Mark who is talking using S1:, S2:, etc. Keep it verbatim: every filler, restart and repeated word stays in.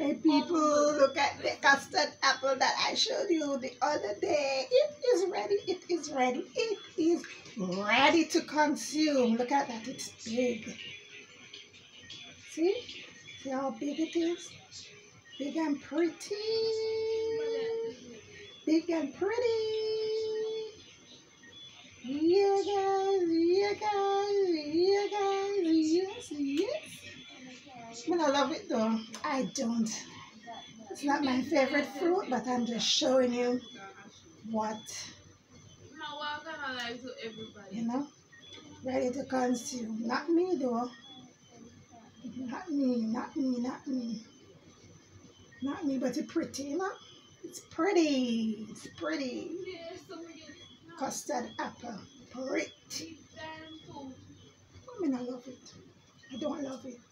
S1: My people, look at the custard apple that I showed you the other day. It is ready. It is ready. It is ready to consume. Look at that. It's big. See? See how big it is? Big and pretty. Big and pretty. Yeah, guys. Yeah, guys. Yeah, guys. Yes, yes. I mean, I love it though. I don't. It's not my favorite fruit, but I'm just showing you what, you know, ready to consume. Not me though. Not me, not me, not me. Not me, but it's pretty, you know? It's pretty. It's pretty. Custard apple. Pretty. I mean, I love it. I don't love it.